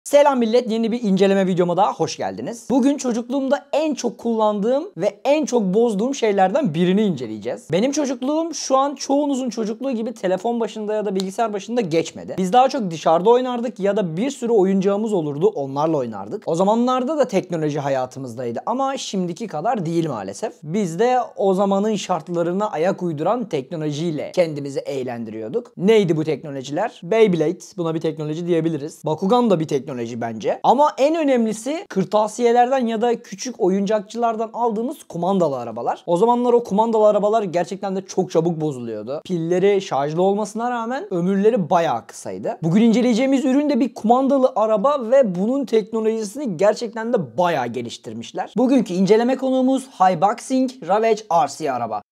Selam millet, yeni bir inceleme videoma daha hoş geldiniz. Bugün çocukluğumda en çok kullandığım ve en çok bozduğum şeylerden birini inceleyeceğiz. Benim çocukluğum şu an çoğunuzun çocukluğu gibi telefon başında ya da bilgisayar başında geçmedi. Biz daha çok dışarıda oynardık ya da bir sürü oyuncağımız olurdu, onlarla oynardık. O zamanlarda da teknoloji hayatımızdaydı ama şimdiki kadar değil maalesef. Biz de o zamanın şartlarına ayak uyduran teknolojiyle kendimizi eğlendiriyorduk. Neydi bu teknolojiler? Beyblade, buna bir teknoloji diyebiliriz. Bakugan da bir teknoloji bence. Ama en önemlisi kırtasiyelerden ya da küçük oyuncakçılardan aldığımız kumandalı arabalar. O zamanlar o kumandalı arabalar gerçekten de çok çabuk bozuluyordu. Pilleri şarjlı olmasına rağmen ömürleri bayağı kısaydı. Bugün inceleyeceğimiz ürün de bir kumandalı araba ve bunun teknolojisini gerçekten de bayağı geliştirmişler. Bugünkü inceleme konuğumuz Hyboxing Ravage RC araba.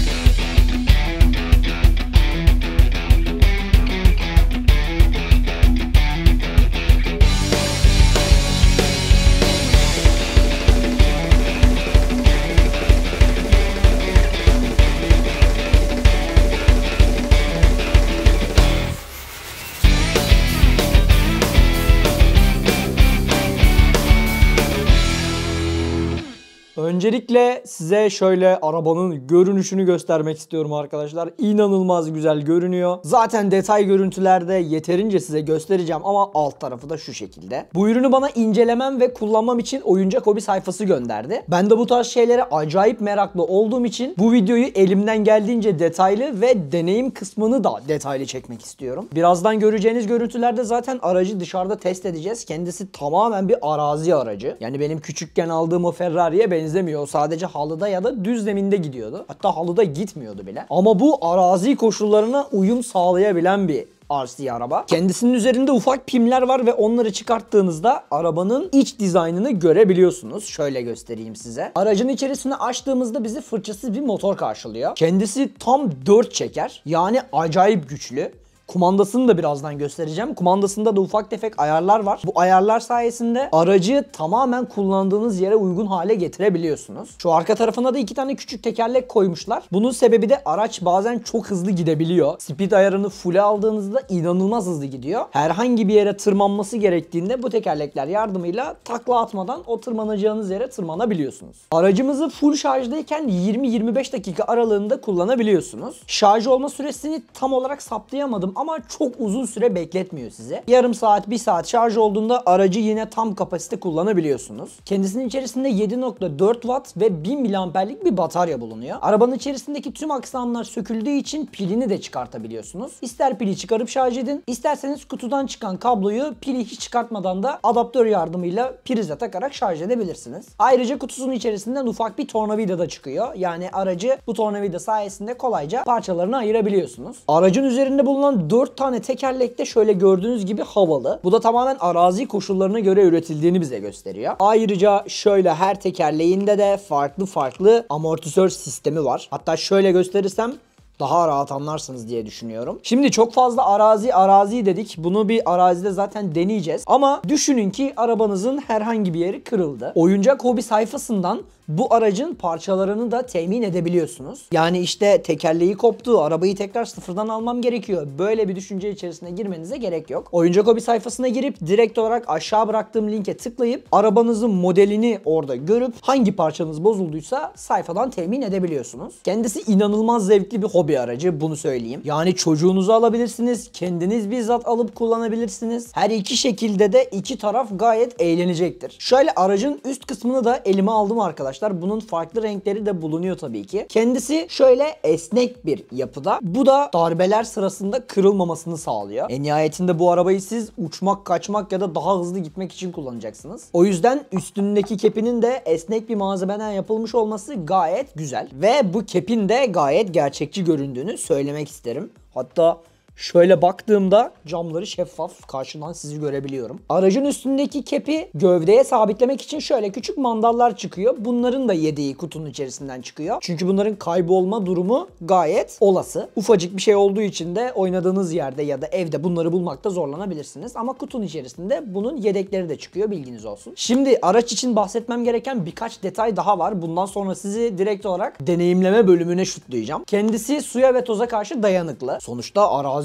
Öncelikle size şöyle arabanın görünüşünü göstermek istiyorum arkadaşlar. İnanılmaz güzel görünüyor. Zaten detay görüntülerde yeterince size göstereceğim ama alt tarafı da şu şekilde. Bu ürünü bana incelemem ve kullanmam için Oyuncak Hobi sayfası gönderdi. Ben de bu tarz şeylere acayip meraklı olduğum için bu videoyu elimden geldiğince detaylı ve deneyim kısmını da detaylı çekmek istiyorum. Birazdan göreceğiniz görüntülerde zaten aracı dışarıda test edeceğiz. Kendisi tamamen bir arazi aracı. Yani benim küçükken aldığım o Ferrari'ye benzemiyor. O sadece halıda ya da düz zeminde gidiyordu. Hatta halıda gitmiyordu bile. Ama bu arazi koşullarına uyum sağlayabilen bir RC araba. Kendisinin üzerinde ufak pimler var ve onları çıkarttığınızda arabanın iç dizaynını görebiliyorsunuz. Şöyle göstereyim size. Aracın içerisini açtığımızda bizi fırçasız bir motor karşılıyor. Kendisi tam 4 çeker. Yani acayip güçlü. Kumandasını da birazdan göstereceğim. Kumandasında da ufak tefek ayarlar var. Bu ayarlar sayesinde aracı tamamen kullandığınız yere uygun hale getirebiliyorsunuz. Şu arka tarafına da 2 tane küçük tekerlek koymuşlar. Bunun sebebi de araç bazen çok hızlı gidebiliyor. Speed ayarını full'e aldığınızda inanılmaz hızlı gidiyor. Herhangi bir yere tırmanması gerektiğinde bu tekerlekler yardımıyla takla atmadan o tırmanacağınız yere tırmanabiliyorsunuz. Aracımızı full şarjdayken 20-25 dakika aralığında kullanabiliyorsunuz. Şarj olma süresini tam olarak saptayamadım ama çok uzun süre bekletmiyor sizi. Yarım saat, 1 saat şarj olduğunda aracı yine tam kapasite kullanabiliyorsunuz. Kendisinin içerisinde 7.4 Watt ve 1000 miliamperlik bir batarya bulunuyor. Arabanın içerisindeki tüm aksamlar söküldüğü için pilini de çıkartabiliyorsunuz. İster pili çıkarıp şarj edin, isterseniz kutudan çıkan kabloyu pili hiç çıkartmadan da adaptör yardımıyla prize takarak şarj edebilirsiniz. Ayrıca kutusunun içerisinden ufak bir tornavida da çıkıyor. Yani aracı bu tornavida sayesinde kolayca parçalarına ayırabiliyorsunuz. Aracın üzerinde bulunan 4 tane tekerlek de şöyle gördüğünüz gibi havalı. Bu da tamamen arazi koşullarına göre üretildiğini bize gösteriyor. Ayrıca şöyle her tekerleğinde de farklı amortisör sistemi var. Hatta şöyle gösterirsem daha rahat anlarsınız diye düşünüyorum. Şimdi çok fazla arazi dedik. Bunu bir arazide zaten deneyeceğiz. Ama düşünün ki arabanızın herhangi bir yeri kırıldı. Oyuncak Hobi sayfasından bu aracın parçalarını da temin edebiliyorsunuz. Yani işte tekerleği koptu, arabayı tekrar sıfırdan almam gerekiyor. Böyle bir düşünce içerisine girmenize gerek yok. Oyuncak Hobi sayfasına girip direkt olarak aşağı bıraktığım linke tıklayıp arabanızın modelini orada görüp hangi parçanız bozulduysa sayfadan temin edebiliyorsunuz. Kendisi inanılmaz zevkli bir hobi aracı, bunu söyleyeyim. Yani çocuğunuzu alabilirsiniz, kendiniz bizzat alıp kullanabilirsiniz. Her iki şekilde de iki taraf gayet eğlenecektir. Şöyle aracın üst kısmını da elime aldım arkadaşlar. Bunun farklı renkleri de bulunuyor tabii ki. Kendisi şöyle esnek bir yapıda. Bu da darbeler sırasında kırılmamasını sağlıyor. En nihayetinde bu arabayı siz uçmak, kaçmak ya da daha hızlı gitmek için kullanacaksınız. O yüzden üstündeki kepinin de esnek bir malzemeden yapılmış olması gayet güzel. Ve bu kepin de gayet gerçekçi göründüğünü söylemek isterim. Hatta şöyle baktığımda camları şeffaf, karşıdan sizi görebiliyorum. Aracın üstündeki kepi gövdeye sabitlemek için şöyle küçük mandallar çıkıyor. Bunların da yedeği kutunun içerisinden çıkıyor. Çünkü bunların kaybolma durumu gayet olası. Ufacık bir şey olduğu için de oynadığınız yerde ya da evde bunları bulmakta zorlanabilirsiniz. Ama kutunun içerisinde bunun yedekleri de çıkıyor, bilginiz olsun. Şimdi araç için bahsetmem gereken birkaç detay daha var. Bundan sonra sizi direkt olarak deneyimleme bölümüne şutlayacağım. Kendisi suya ve toza karşı dayanıklı. Sonuçta arazi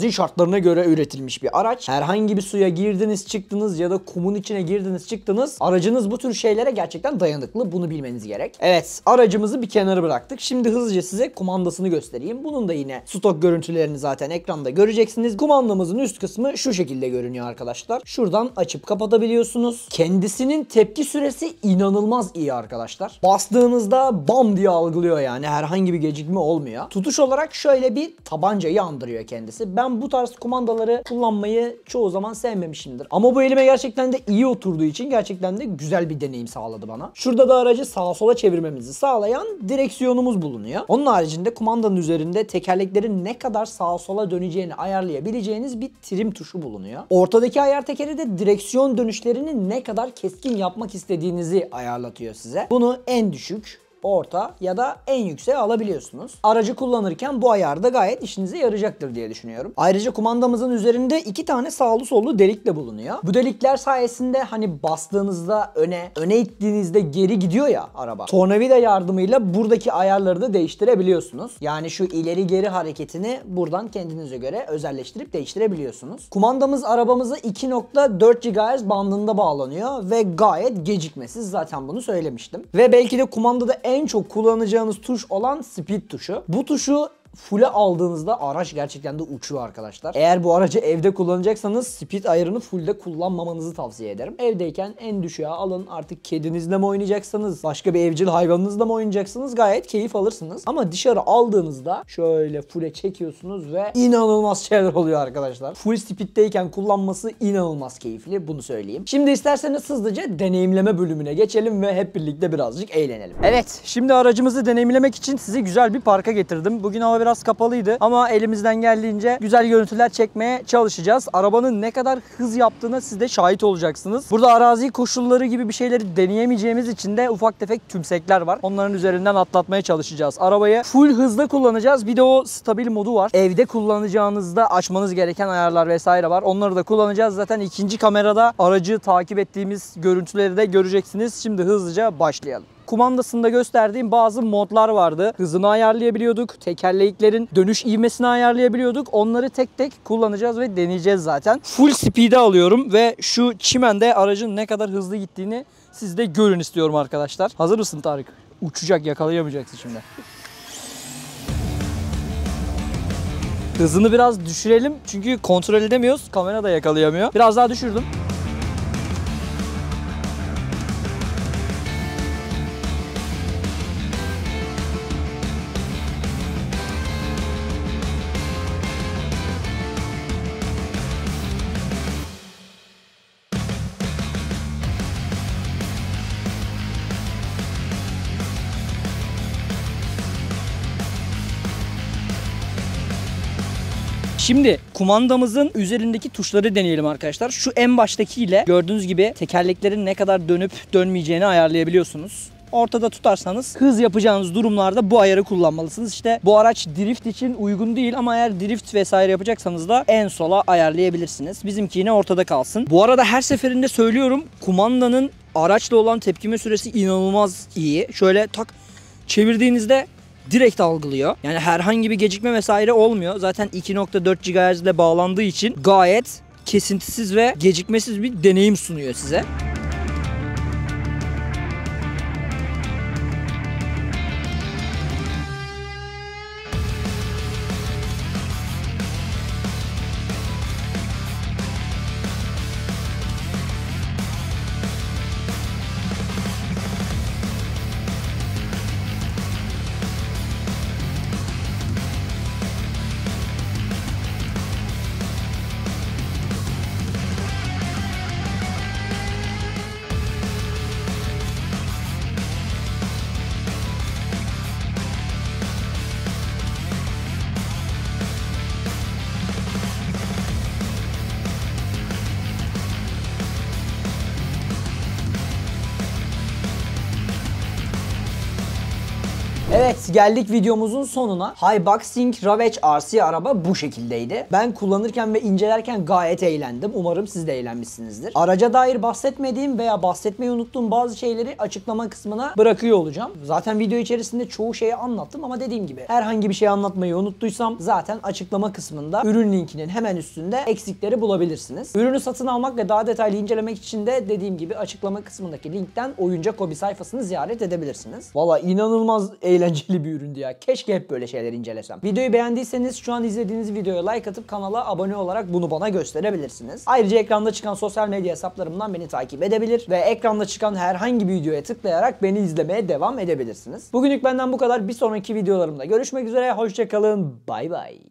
arazi şartlarına göre üretilmiş bir araç. Herhangi bir suya girdiniz çıktınız ya da kumun içine girdiniz çıktınız. Aracınız bu tür şeylere gerçekten dayanıklı. Bunu bilmeniz gerek. Evet, aracımızı bir kenara bıraktık. Şimdi hızlıca size kumandasını göstereyim. Bunun da yine stok görüntülerini zaten ekranda göreceksiniz. Kumandamızın üst kısmı şu şekilde görünüyor arkadaşlar. Şuradan açıp kapatabiliyorsunuz. Kendisinin tepki süresi inanılmaz iyi arkadaşlar. Bastığınızda bam diye algılıyor yani. Herhangi bir gecikme olmuyor. Tutuş olarak şöyle bir tabancayı andırıyor kendisi. Ben bu tarz kumandaları kullanmayı çoğu zaman sevmemişimdir. Ama bu elime gerçekten de iyi oturduğu için gerçekten de güzel bir deneyim sağladı bana. Şurada da aracı sağa sola çevirmemizi sağlayan direksiyonumuz bulunuyor. Onun haricinde kumandanın üzerinde tekerleklerin ne kadar sağa sola döneceğini ayarlayabileceğiniz bir trim tuşu bulunuyor. Ortadaki ayar tekeri de direksiyon dönüşlerini ne kadar keskin yapmak istediğinizi ayarlatıyor size. Bunu en düşük, orta ya da en yükseğe alabiliyorsunuz. Aracı kullanırken bu ayar da gayet işinize yarayacaktır diye düşünüyorum. Ayrıca kumandamızın üzerinde 2 tane sağlı sollu delik de bulunuyor. Bu delikler sayesinde hani bastığınızda öne ittiğinizde geri gidiyor ya araba. Tornavida yardımıyla buradaki ayarları da değiştirebiliyorsunuz. Yani şu ileri geri hareketini buradan kendinize göre özelleştirip değiştirebiliyorsunuz. Kumandamız arabamıza 2.4 GHz bandında bağlanıyor ve gayet gecikmesiz, zaten bunu söylemiştim. Ve belki de kumandada en çok kullanacağınız tuş olan speed tuşu. Bu tuşu full'e aldığınızda araç gerçekten de uçuyor arkadaşlar. Eğer bu aracı evde kullanacaksanız speed ayarını full'de kullanmamanızı tavsiye ederim. Evdeyken en düşüğe alın. Artık kedinizle mi oynayacaksınız? Başka bir evcil hayvanınızla mı oynayacaksınız? Gayet keyif alırsınız. Ama dışarı aldığınızda şöyle full'e çekiyorsunuz ve inanılmaz şeyler oluyor arkadaşlar. Full speed'deyken kullanması inanılmaz keyifli. Bunu söyleyeyim. Şimdi isterseniz hızlıca deneyimleme bölümüne geçelim ve hep birlikte birazcık eğlenelim. Evet, şimdi aracımızı deneyimlemek için sizi güzel bir parka getirdim. Bugün hava biraz kapalıydı ama elimizden geldiğince güzel görüntüler çekmeye çalışacağız. Arabanın ne kadar hız yaptığına siz de şahit olacaksınız. Burada arazi koşulları gibi bir şeyleri deneyemeyeceğimiz için de ufak tefek tümsekler var. Onların üzerinden atlatmaya çalışacağız. Arabayı full hızda kullanacağız. Bir de o stabil modu var. Evde kullanacağınızda açmanız gereken ayarlar vesaire var. Onları da kullanacağız. Zaten ikinci kamerada aracı takip ettiğimiz görüntüleri de göreceksiniz. Şimdi hızlıca başlayalım. Kumandasında gösterdiğim bazı modlar vardı. Hızını ayarlayabiliyorduk. Tekerleklerin dönüş ivmesini ayarlayabiliyorduk. Onları tek tek kullanacağız ve deneyeceğiz zaten. Full speed'e alıyorum ve şu çimende aracın ne kadar hızlı gittiğini siz de görün istiyorum arkadaşlar. Hazır mısın Tarık? Uçacak, yakalayamayacaksın şimdi. Hızını biraz düşürelim çünkü kontrol edemiyoruz. Kamera da yakalayamıyor. Biraz daha düşürdüm. Şimdi kumandamızın üzerindeki tuşları deneyelim arkadaşlar. Şu en baştakiyle gördüğünüz gibi tekerleklerin ne kadar dönüp dönmeyeceğini ayarlayabiliyorsunuz. Ortada tutarsanız hız yapacağınız durumlarda bu ayarı kullanmalısınız. İşte bu araç drift için uygun değil ama eğer drift vesaire yapacaksanız da en sola ayarlayabilirsiniz. Bizimki yine ortada kalsın. Bu arada her seferinde söylüyorum, kumandanın araçla olan tepkime süresi inanılmaz iyi. Şöyle tak çevirdiğinizde direkt algılıyor. Yani herhangi bir gecikme vesaire olmuyor. Zaten 2.4 GHz ile bağlandığı için gayet kesintisiz ve gecikmesiz bir deneyim sunuyor size. Evet, geldik videomuzun sonuna. Hyboxing Ravage RC araba bu şekildeydi. Ben kullanırken ve incelerken gayet eğlendim. Umarım siz de eğlenmişsinizdir. Araca dair bahsetmediğim veya bahsetmeyi unuttuğum bazı şeyleri açıklama kısmına bırakıyor olacağım. Zaten video içerisinde çoğu şeyi anlattım ama dediğim gibi herhangi bir şey anlatmayı unuttuysam zaten açıklama kısmında ürün linkinin hemen üstünde eksikleri bulabilirsiniz. Ürünü satın almak ve daha detaylı incelemek için de dediğim gibi açıklama kısmındaki linkten Oyuncak Hobi sayfasını ziyaret edebilirsiniz. Valla inanılmaz eğlenceli bir üründü ya. Keşke hep böyle şeyler incelesem. Videoyu beğendiyseniz şu an izlediğiniz videoya like atıp kanala abone olarak bunu bana gösterebilirsiniz. Ayrıca ekranda çıkan sosyal medya hesaplarımdan beni takip edebilir ve ekranda çıkan herhangi bir videoya tıklayarak beni izlemeye devam edebilirsiniz. Bugünlük benden bu kadar. Bir sonraki videolarımda görüşmek üzere. Hoşça kalın. Bay bay.